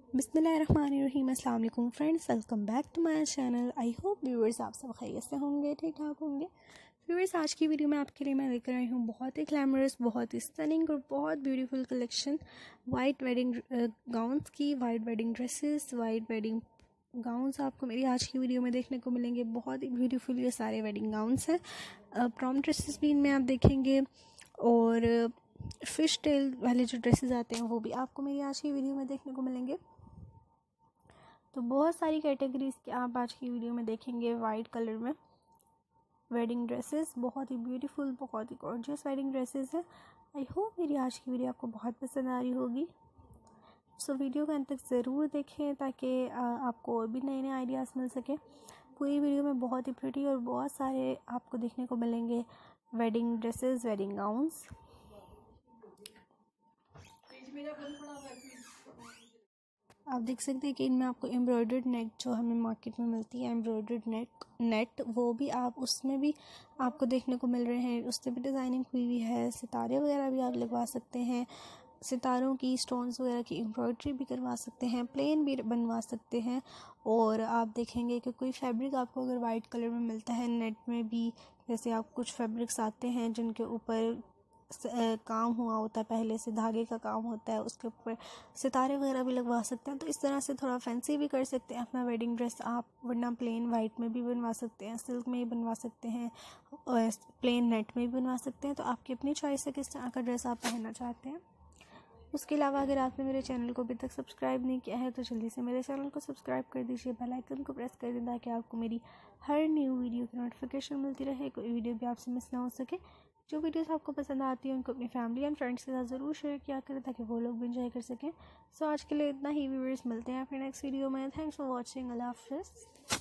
बिस्मिल्लाहिर्रहमानिर्रहीम। अस्सलाम वालेकुम friends, welcome back to my channel. I hope viewers आप सब खैरियत से होंगे, ठीक ठाक होंगे। व्यूअर्स, आज की वीडियो में आपके लिए मैं लेकर आई हूँ बहुत ही ग्लैमरस, बहुत ही स्टनिंग और बहुत beautiful collection white wedding gowns की, white wedding dresses, white wedding gowns आपको मेरी आज की वीडियो में देखने को मिलेंगे। बहुत ही ब्यूटीफुल ये सारे वेडिंग गाउन्स हैं। प्रॉम ड्रेसेस भी इनमें आप देखेंगे और फ़िश टेल वाले जो ड्रेसेस आते हैं वो भी आपको मेरी आज की वीडियो में देखने को मिलेंगे। तो बहुत सारी कैटेगरीज के आप आज की वीडियो में देखेंगे। वाइट कलर में वेडिंग ड्रेसेस, बहुत ही ब्यूटीफुल, बहुत ही गॉर्जियस वेडिंग ड्रेसेस है। आई होप मेरी आज की वीडियो आपको बहुत पसंद आ रही होगी। सो वीडियो को अंत तक ज़रूर देखें ताकि आपको और भी नए नए आइडियाज़ मिल सके। पूरी वीडियो में बहुत ही प्रिटी और बहुत सारे आपको देखने को मिलेंगे वेडिंग ड्रेसेस, वेडिंग गाउन्स। आप देख सकते हैं कि इनमें आपको एम्ब्रॉयडर्ड नेट जो हमें मार्केट में मिलती है, एम्ब्रॉयडर्ड नेट वो भी आप उसमें भी आपको देखने को मिल रहे हैं। उससे भी डिज़ाइनिंग हुई हुई है। सितारे वगैरह भी आप लगवा सकते हैं, सितारों की स्टोन्स वगैरह की एम्ब्रॉयडरी भी करवा सकते हैं, प्लेन भी बनवा सकते हैं। और आप देखेंगे कि कोई फैब्रिक आपको अगर वाइट कलर में मिलता है नेट में भी, जैसे आप कुछ फैब्रिक्स आते हैं जिनके ऊपर काम हुआ होता है, पहले से धागे का काम होता है, उसके ऊपर सितारे वगैरह भी लगवा सकते हैं। तो इस तरह से थोड़ा फैंसी भी कर सकते हैं अपना वेडिंग ड्रेस आप, वरना प्लेन वाइट में भी बनवा सकते हैं, सिल्क में भी बनवा सकते हैं और प्लेन नेट में भी बनवा सकते हैं। तो आपकी अपनी चॉइस है किस तरह का ड्रेस आप पहनना चाहते हैं। उसके अलावा अगर आपने मेरे चैनल को अभी तक सब्सक्राइब नहीं किया है तो जल्दी से मेरे चैनल को सब्सक्राइब कर दीजिए, बेल आइकन को प्रेस कर दें ताकि आपको मेरी हर न्यू वीडियो की नोटिफिकेशन मिलती रहे, कोई वीडियो भी आपसे मिस ना हो सके। जो वीडियोस आपको पसंद आती हैं उनको अपनी फैमिली एंड फ्रेंड्स के साथ ज़रूर शेयर किया करें ताकि वो लोग भी इंजॉय कर सकें। सो आज के लिए इतना ही। व्यूअर्स, मिलते हैं फिर नेक्स्ट वीडियो में। Thanks for watching. अल्लाह हाफ़िज़।